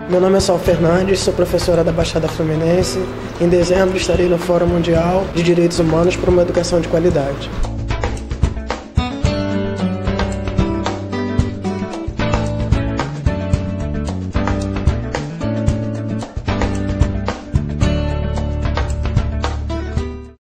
Meu nome é Sol Fernandes, sou professora da Baixada Fluminense. Em dezembro estarei no Fórum Mundial de Direitos Humanos por uma Educação de Qualidade.